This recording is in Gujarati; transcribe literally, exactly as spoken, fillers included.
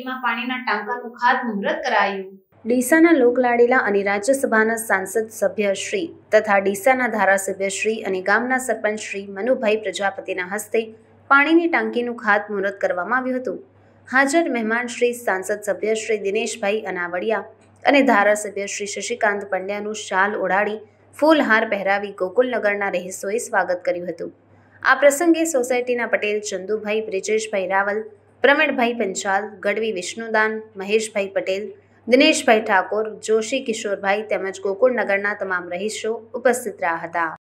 સોસાયટીમાં પાણીના ટાંકાનું ખાતમુહૂર્ત કરાયું। ડીસાના લોકલાડીલા અને રાજ્યસભાના સાંસદ સભ્ય શ્રી તથા ડીસાના ધારાસભ્ય શ્રી અને ગામના સરપંચ શ્રી મનુભાઈ પ્રજાપતિના હસ્તે પાણીની ટાંકીનું ખાતમુહૂર્ત કરવામાં આવ્યું હતું। હાજર મહેમાન શ્રી સાંસદ સભ્ય શ્રી દિનેશભાઈ અનાવડિયા અને ધારાસભ્ય શ્રી શશિકાંત પંડ્યાનું શાલ ઓઢાડી ફૂલહાર પહેરાવી ગોકુલનગરના રહીશોએ સ્વાગત કર્યું હતું। આ પ્રસંગે સોસાયટીના પટેલ ચંદુભાઈ, બ્રિજેશભાઈ રાવલ, પ્રવીણભાઈ પંચાલ, ગઢવી વિષ્ણુદાન, મહેશભાઈ પટેલ, દિનેશભાઈ ઠાકોર, જોશી કિશોરભાઈ તેમજ ગોકુળનગરના તમામ રહીશો ઉપસ્થિત રહ્યા હતા।